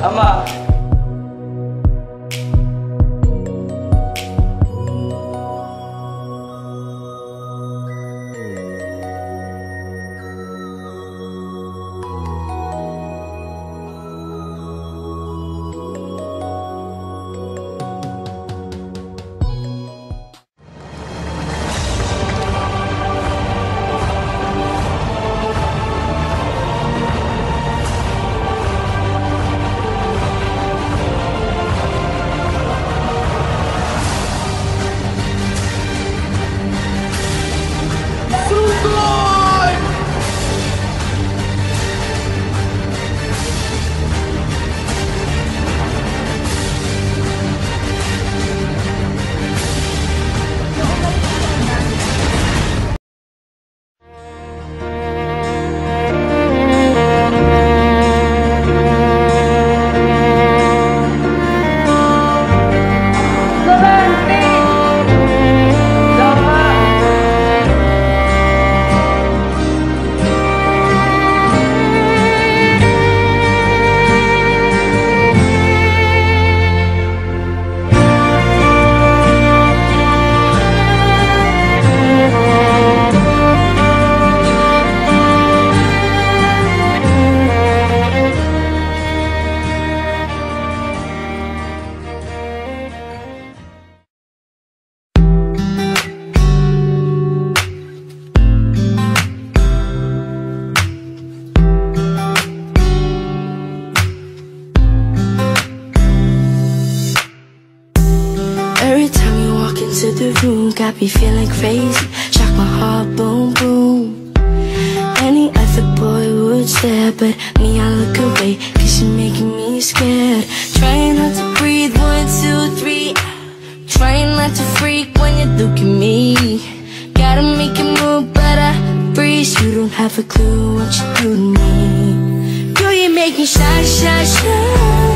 Ama every time you walk into the room, got me feeling crazy. Shock my heart, boom, boom. Any other boy would stare, but me, I look away, cause you're making me scared. Trying not to breathe, 1, 2, 3. Trying not to freak when you look at me. Gotta make it move, but I freeze. You don't have a clue what you do to me. Girl, you make me shy, shy, shy.